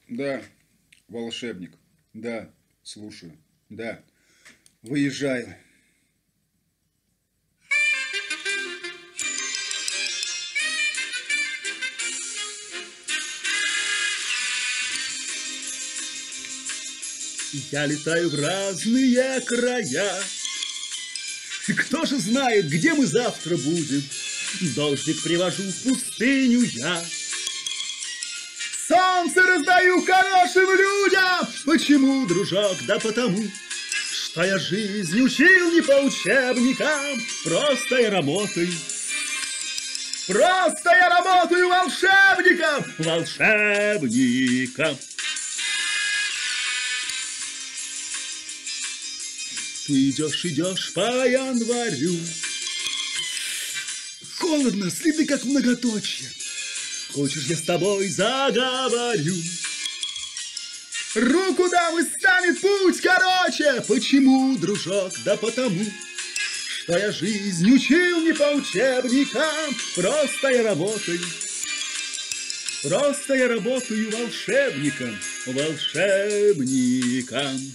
Да, волшебник. Да, слушаю. Да, выезжаю. Я летаю в разные края. Кто же знает, где мы завтра будем? Дождик привожу в пустыню я. Солнце раздаю хорошим людям. Почему, дружок? Да потому, что я жизнь учил не по учебникам. Просто я работаю. Просто я работаю волшебником. Волшебником. Ты идешь по январю. Холодно, следы как многоточие. Хочешь, я с тобой заговорю? Руку дам, и станет путь короче. Почему, дружок? Да потому, что я жизнь учил не по учебникам. Просто я работаю. Просто я работаю волшебником. Волшебником.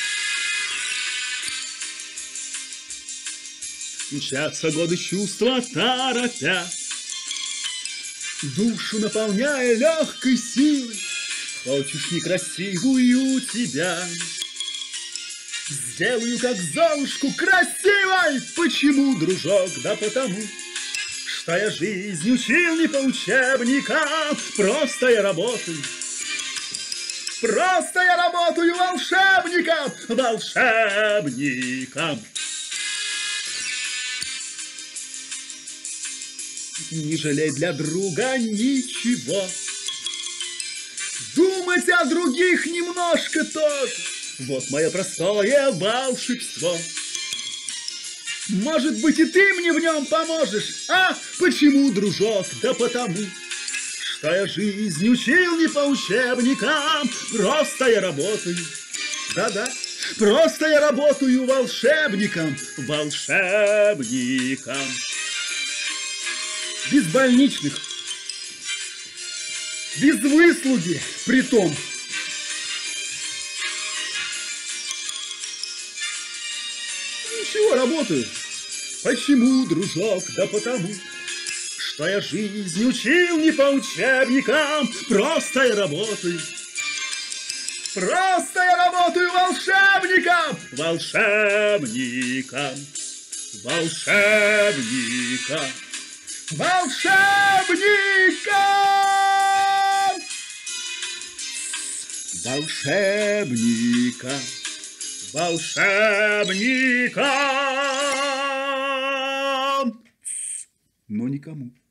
Мчатся годы чувства торопя, душу наполняя легкой силой. Хочешь некрасивую тебя, сделаю как Золушку красивой. Почему, дружок? Да потому, что я жизнь учил не по учебникам. Просто я работаю. Просто я работаю волшебником. Волшебником. Не жалей для друга ничего. Думать о других немножко тоже. Вот мое простое волшебство. Может быть, и ты мне в нем поможешь. А почему, дружок? Да потому, что я жизнь учил не по учебникам. Просто я работаю. Да-да. Просто я работаю волшебником. Волшебником. Без больничных, без выслуги, притом. Ничего, работаю. Почему, дружок? Да потому, что я жизнь учил не по учебникам. Просто я работаю. Просто я работаю волшебником. Волшебником. Волшебником. Волшебника! Волшебника! Волшебника! Но никому.